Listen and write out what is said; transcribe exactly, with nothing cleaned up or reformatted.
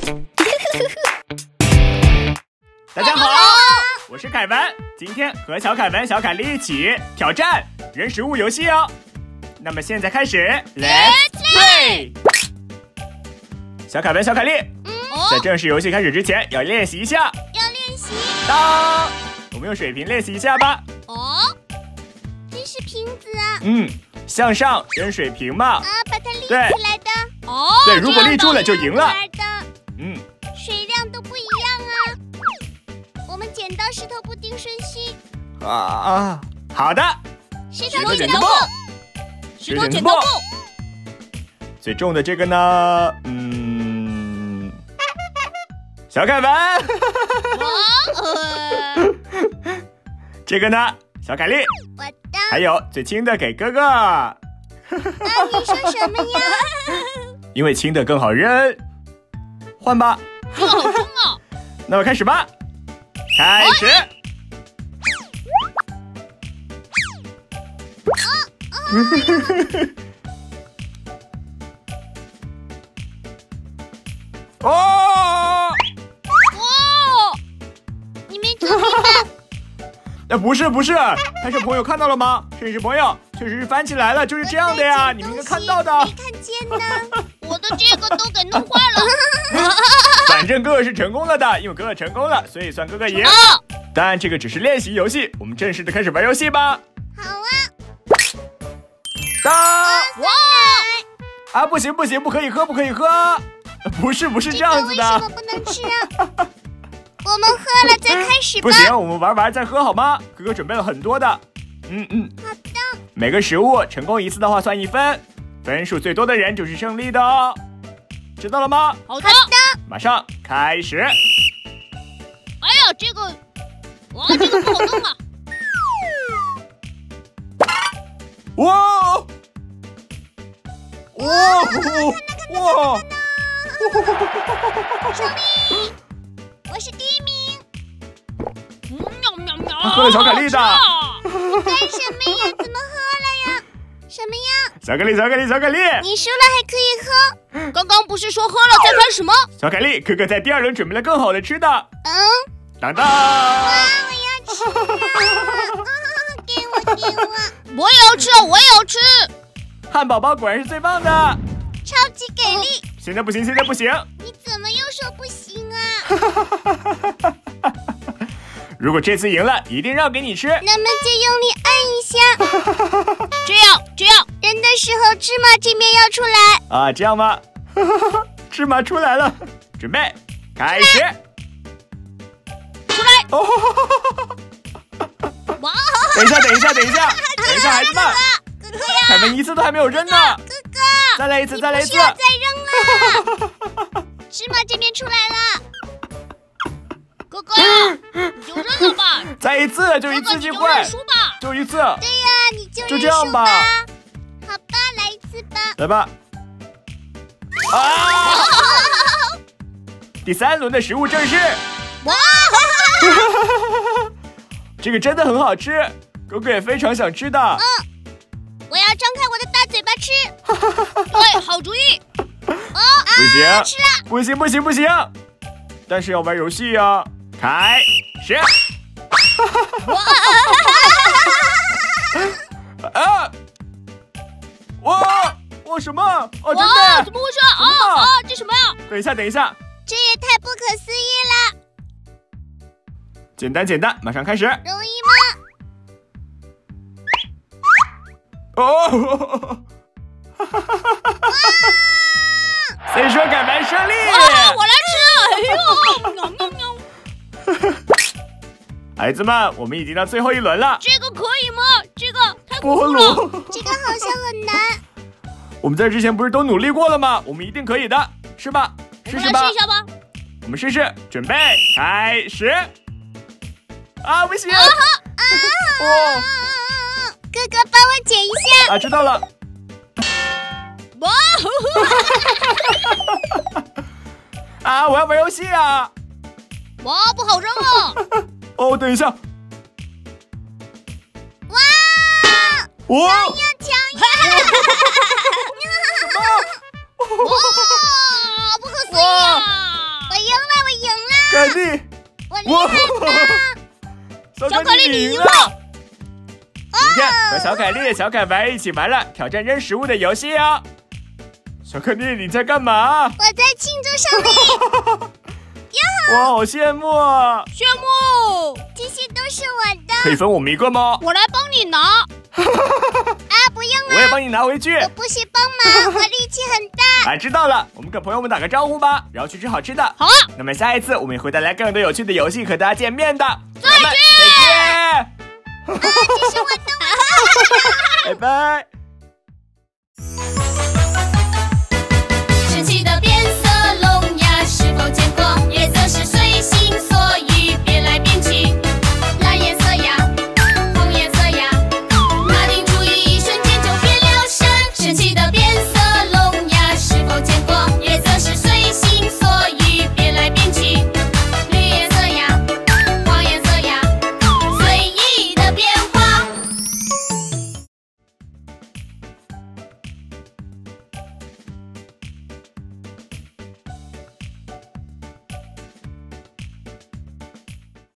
大家好，我是凯文，今天和小凯文、小凯丽一起挑战人食物游戏哦。那么现在开始 ，Let's play。小凯文、小凯丽， 嗯、 在正式游戏开始之前，要练习一下。 要练习。 当，我们用水瓶练习一下吧。 哦，这是瓶子啊。 嗯，向上扔水瓶嘛。 啊，把它立起来的。 哦， 对，如果立住了就赢了。 嗯，水量都不一样啊。我们剪刀石头布定顺序。 啊啊，好的。 石头剪刀布。 石头剪刀布。 最重的这个呢，嗯，小凯文。 呃、 这个呢，小凯丽。 我的。 还有最轻的给哥哥。 啊，你说什么呀？ 因为轻的更好扔。换吧。 这个好重啊！ 那我开始吧。开始。哦！ 哦！你没注意吧？ 哎，不是不是，拍摄朋友看到了吗？摄影师朋友，确实是翻起来了，就是这样的呀，你们应该看到的。 没看见呢。 我的这个都给弄坏了。 反正哥哥是成功了的，因为哥哥成功了，所以算哥哥赢。但这个只是练习游戏，我们正式的开始玩游戏吧。 好啊。 当！ 哇！ 啊，不行不行，不可以喝，不可以喝。不是不是这样子的。 为什么不能吃啊？我们喝了再开始吧。 不行，我们玩完再喝好吗？哥哥准备了很多的。嗯嗯。 好的。 每个食物成功一次的话算一分，分数最多的人就是胜利的哦。知道了吗？ 好的。 马上开始。 哎呀，这个，哇，这个不好动啊！ 哇！哇！哇！ 胜利！我是第一名。 嗯，喵喵喵！ 喝了小凯丽的。 你干什么呀？怎么喝了呀？什么呀？ 小凯丽，小凯丽，小凯丽！ 你输了还可以喝。 刚刚不是说喝了再干什么？ 小凯丽，哥哥在第二轮准备了更好的吃的。 嗯。 当当！ 哇，我要吃啊！给我，给我！ 我也要吃，我也要吃。 汉堡包果然是最棒的。 超级给力！ 现在不行，现在不行。 你怎么又说不行啊？ 如果这次赢了，一定让给你吃。 那么就用力按一下。 这样，这样。 扔的时候芝麻这边要出来。 啊，这样吗？芝麻出来了，准备，开始。 出来！ 哦！ 哇！ 等一下，等一下，等一下，等一下，孩子们， 哥哥呀！ 凯文一次都还没有扔呢。 哥哥， 再来一次，再来一次。 不需要再扔了。芝麻这边出来了。 哥哥呀，你就扔了吧。 再一次，就一次机会。 输吧。 就一次。 对呀，你就就这样吧。 好吧，来一次吧。 来吧。啊！第三轮的食物正式。 哇！ 这个真的很好吃，哥哥也非常想吃的。 嗯，我要张开我的大嘴巴吃。 对，好主意。 哦， 不行， 啊、吃了。 不行，不行，不行！但是要玩游戏呀、啊，开始。 哇！ 啊！哇！哇什么？哦，真的？ 哇，怎么回事？啊啊！这什么呀？ 等一下，等一下。 这也太不可思议了。 简单简单，马上开始。 容易吗？ 哦！所以说凯文胜利。 哇，我来吃！哎呦，喵喵喵！ 孩子们，我们已经到最后一轮了。 这个可以吗？这个太菠萝。 这个好像很难。 我们在之前不是都努力过了吗？我们一定可以的，是吧？试试吧。 试一下吧。 我们试试，准备开始。啊，不行！啊啊！哦，哥哥帮我剪一下。 啊，知道了。 哇！ 啊，我要玩游戏啊！ 哇，不好扔啊！ 哦，等一下。 哇！ 哇！ 强呀强呀！ 哇，不可思议啊！ 丽， 我厉害吗？ 小可丽你赢了。 今天和小凯丽、小凯白一起玩了挑战扔食物的游戏哦。小可丽，你在干嘛？ 我在庆祝胜利。 哇，好羡慕啊！ 羡慕， 这些都是我的。 可以分我们一个吗？ 我来帮你拿。 啊，不用啊， 我也帮你拿回去。 我不是帮忙，我力气很大。 啊，知道了，我们跟朋友们打个招呼吧，然后去吃好吃的。 好啊。 那么下一次我们也会带来更多有趣的游戏和大家见面的。 再见。 再见。 啊，这是我的，我的。 拜拜。